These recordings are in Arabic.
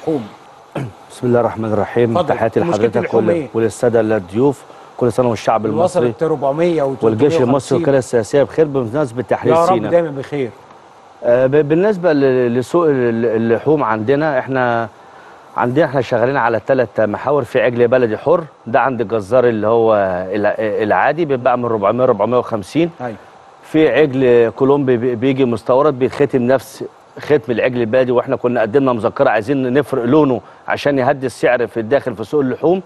اللحوم. بسم الله الرحمن الرحيم. تحياتي لحضرتك وللساده الضيوف. كل سنه والشعب المصري وصلت 400 والجيش المصري والوكاله السياسيه بخير بمناسبه تحرير سيناء. يا رب دايما بخير. بالنسبه لسوق اللحوم احنا شغالين على 3 محاور. في عجل بلدي حر، ده عند الجزار اللي هو العادي بيتباع من 400 450. ايوه. في عجل كولومبي بيجي مستورد بيتختم نفس ختم العجل البلدي، واحنا كنا قدمنا مذكره عايزين نفرق لونه عشان يهدي السعر في الداخل في سوق اللحوم.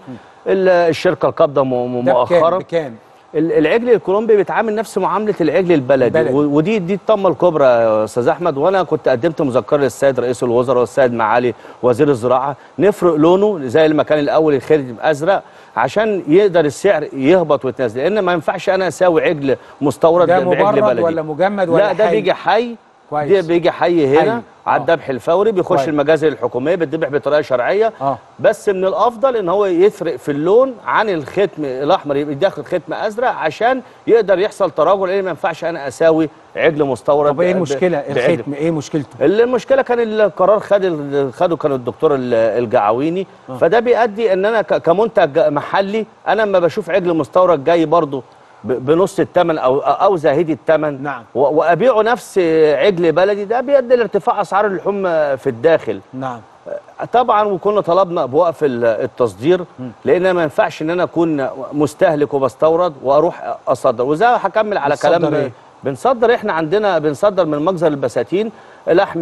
الشركه القابضه مؤخرا بكام؟ العجل الكولومبي بيتعامل نفس معامله العجل البلدي. ودي الطامه الكبرى يا استاذ احمد. وانا كنت قدمت مذكره للسيد رئيس الوزراء والسيد معالي وزير الزراعه نفرق لونه زي المكان الاول الخارجي ازرق عشان يقدر السعر يهبط ويتنزل، لان ما ينفعش انا اساوي عجل مستورد بعجل بلدي. ده مبرد ولا مجمد ولا لا، ده بيجي حي. كويس. ده بيجي حي هنا على الذبح الفوري، بيخش المجازر الحكوميه بيتذبح بطريقه شرعيه. بس من الافضل ان هو يفرق في اللون عن الختم الاحمر، يبقى داخل ختم ازرق عشان يقدر يحصل تراجع، لان ما ينفعش انا اساوي عجل مستورد. طب ايه المشكله؟ الختم ايه مشكلته؟ المشكله كان القرار خده كان الدكتور الجعويني. فده بيؤدي ان انا كمنتج محلي انا لما بشوف عجل مستورد جاي برضه بنص الثمن او زاهدي الثمن. نعم. وابيعه نفس عجل بلدي، ده بيؤدي لارتفاع اسعار اللحوم في الداخل. نعم. طبعا وكنا طلبنا بوقف التصدير، لان ما ينفعش ان انا اكون مستهلك وبستورد واروح اصدر. وزي هكمل على كلام إيه؟ بنصدر. احنا عندنا بنصدر من مجزر البساتين لحم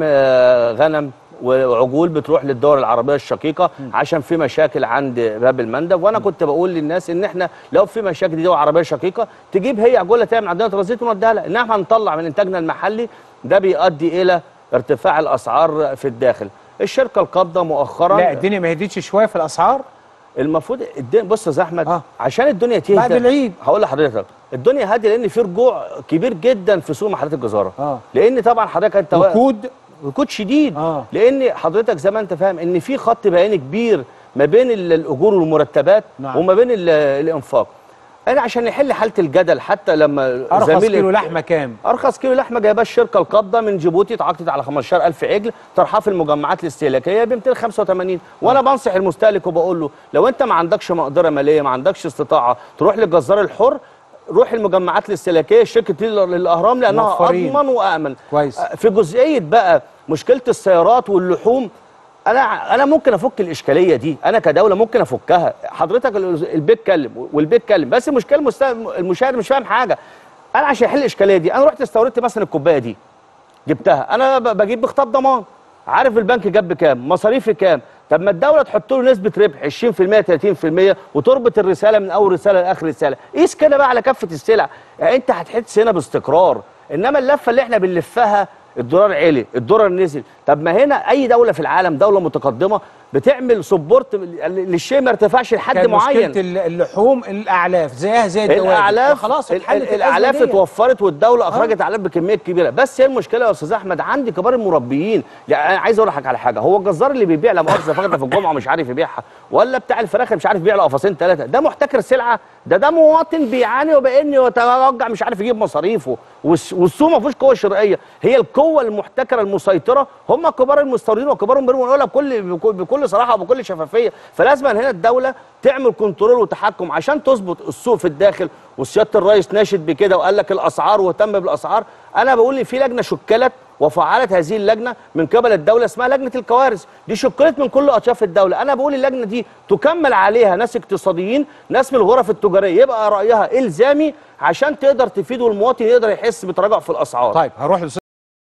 غنم وعجول بتروح للدول العربيه الشقيقه عشان في مشاكل عند باب المندب. وانا كنت بقول للناس ان احنا لو في مشاكل دي دول عربيه شقيقه تجيب هي عجوله تعمل عندنا ترانزيت ونوديها لها، انما هنطلع من انتاجنا المحلي ده بيؤدي الى ارتفاع الاسعار في الداخل. الشركه القابضه مؤخرا لا الدنيا ما هديتش شويه في الاسعار. المفروض بص يا استاذ احمد عشان الدنيا تهدى بعد العيد. هقول لحضرتك الدنيا هاديه لان في رجوع كبير جدا في سوق محلات الجزاره. لان طبعا حضرتك انت ركود شديد. لان حضرتك زي ما انت فاهم ان في خط بياني كبير ما بين الاجور والمرتبات. نعم. وما بين الانفاق. انا عشان نحل حاله الجدل حتى لما ارخص كيلو لحمه كام؟ ارخص كيلو لحمه جايبها الشركه القابضه من جيبوتي، اتعاقدت على 15000 عجل طرحها في المجمعات الاستهلاكيه ب 285. وانا بنصح المستهلك وبقول له لو انت ما عندكش مقدره ماليه ما عندكش استطاعه تروح للجزار الحر، روح المجمعات الاستهلاكيه شركه الاهرام لانها اضمن وامن. كويس. في جزئيه بقى مشكله السيارات واللحوم انا ممكن افك الاشكاليه دي، انا كدوله ممكن افكها. حضرتك البيت اتكلم والبيت اتكلم، بس المشكله المشاهد مش فاهم حاجه. انا عشان احل الاشكاليه دي انا رحت استوردت مثلا الكوبايه دي جبتها، انا بجيب بخطاب ضمان، عارف البنك جاب بكام، مصاريفي كام. طب ما الدوله تحط له نسبه ربح 20% 30% وتربط الرساله من اول رساله لاخر رساله. قيس كده بقى على كافه السلع، يعني انت هتحس هنا باستقرار. انما اللفه اللي احنا بنلفها الدولار عالي الدولار نزل. طب ما هنا اي دوله في العالم دوله متقدمه بتعمل سبورت للشيء ما ارتفعش لحد معين. مشكله اللحوم الاعلاف زيها زي الدواجن. الاعلاف خلاص الاعلاف اتوفرت والدوله اخرجت اعلاف بكميه كبيره. بس هي المشكله يا استاذ احمد عندي كبار المربيين. يعني انا عايز اقول لك على حاجه، هو الجزار اللي بيبيع لا مؤاخذه فخده في الجمعه ومش عارف يبيعها، ولا بتاع الفراخ مش عارف يبيع له قفصين 3، ده محتكر سلعه. ده مواطن بيعاني وباني يتوجع مش عارف يجيب مصاريفه. والسوق ما فيهوش قوه شرائيه، هي القوه المحتكره المسيطره هم كبار المستوردين وكبار المبيعين. ونقولها بكل صراحه وبكل شفافيه. فلازم هنا الدوله تعمل كنترول وتحكم عشان تظبط السوق في الداخل. وسياده الرئيس ناشد بكده وقال لك الاسعار واهتم بالاسعار. انا بقول ان في لجنه شكلت وفعلت هذه اللجنه من قبل الدوله اسمها لجنه الكوارث، دي شكلت من كل اطياف الدوله. انا بقول اللجنه دي تكمل عليها ناس اقتصاديين، ناس من الغرف التجاريه يبقى رايها الزامي عشان تقدر تفيد والمواطن يقدر يحس بتراجع في الاسعار. طيب هروح